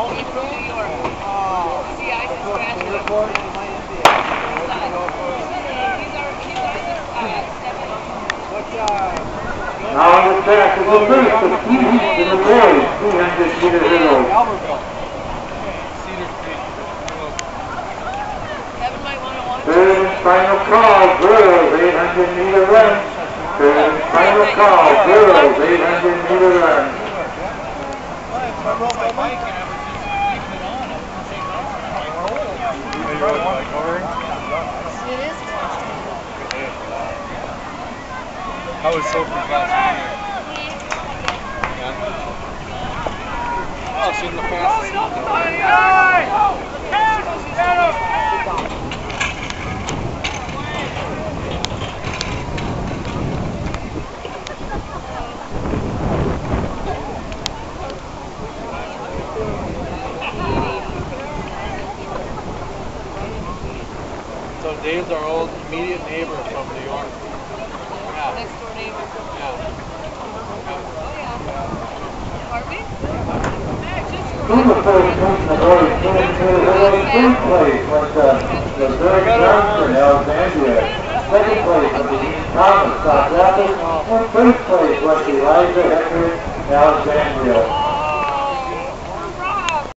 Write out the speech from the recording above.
He's from New York. See, I just scratched him. He's our now on the track is the first of key heats in the boys 300-meter hurdles. Third and final call, girls 800-meter run. Third and final call, girls 800-meter run. I rode my bike and I was just keeping it on. I wouldn't take off my bike. You rode the bike over? It is. I was so fast. Oh, she's in the fastest. So Dave's our old immediate neighbor from New York. Yeah. Next door neighbor. Yeah. Oh yeah. Are we? In the first one, the boys 200-meter hurdles, third place went to LaZeric in Alexandria. Second place went to Thomas, Sauk, and first place went to Heckert, Alexandria.